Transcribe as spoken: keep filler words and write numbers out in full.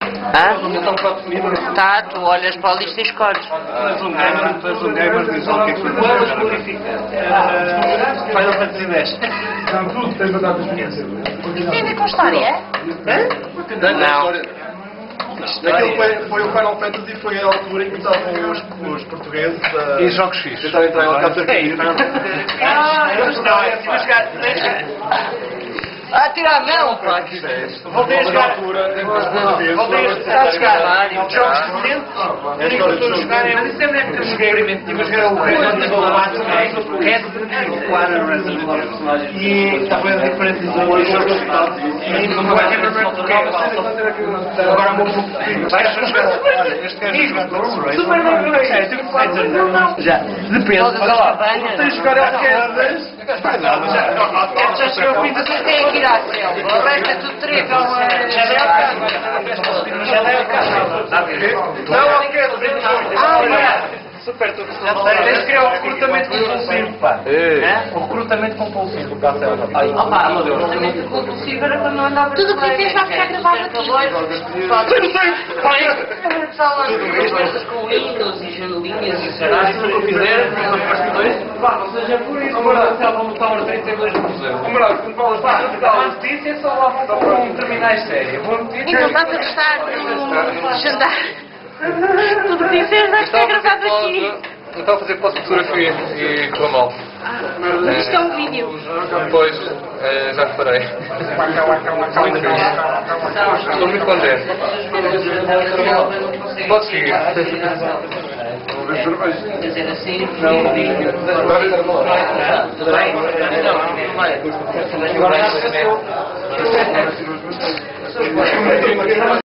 Hã? Tá, tu olhas para a lista e escolhes. Faz um gamer, faz um gamer, diz o que é que Moedas glorifica. Final Fantasy dez. Não, tudo tem batatas fritas. Tem a ver com história? Não. Aquilo foi, foi o Final Fantasy, foi a altura em que estavam os, os portugueses a... E jogos fixos. Tentaram entrar em Alcântara. Ah, eu estou a jogar. Ah, tira a mão, pá. Voltei a jogar. Voltei a jogar. Jogos recentes. A única que estou a jogar é. Mas isso é na época que eu joguei. Estive a jogar o Resident Evil quatro. Resident Evil quatro Resident Evil. E estava diferente dos outros jogos. E não vai ter mais porque agora o meu grupo vai jogar. Este gajo joga todo. Super Mario Bros. Já. Depende. Todas as cabanhas. Tens de jogar Outcast. Já chegou ao fim da Mas tem que ir à selva. O resto é tudo treta. Já deu a casa. Já deu a casa. Não, Outcast. Super tudo. Tens de criar o recrutamento compulsivo, pá. O recrutamento compulsivo do Castelo. Opa, meu Deus. O recrutamento compulsivo era quando não andava. Tudo o que disseste vai ficar gravado aqui. Coisas com hinos e janelinhas e caralho. Se não fizer, pá, ou seja, por isso, vamos botar uns trinta e dois no museu. Camarada, quando falas pá, a notícia é só lá para terminar a série. Boa notícia. Então estás a gostar do jantar. Tudo o que disseste vai ficar gravado aqui. Eu estava a fazer pós-fotografia e correu mal. Isto é um vídeo. Depois, eh, já reparei. Muito fixe. Estou muito contente. Pode seguir. Quer dizer assim, não vídeo. Tudo bem? Não, não vai.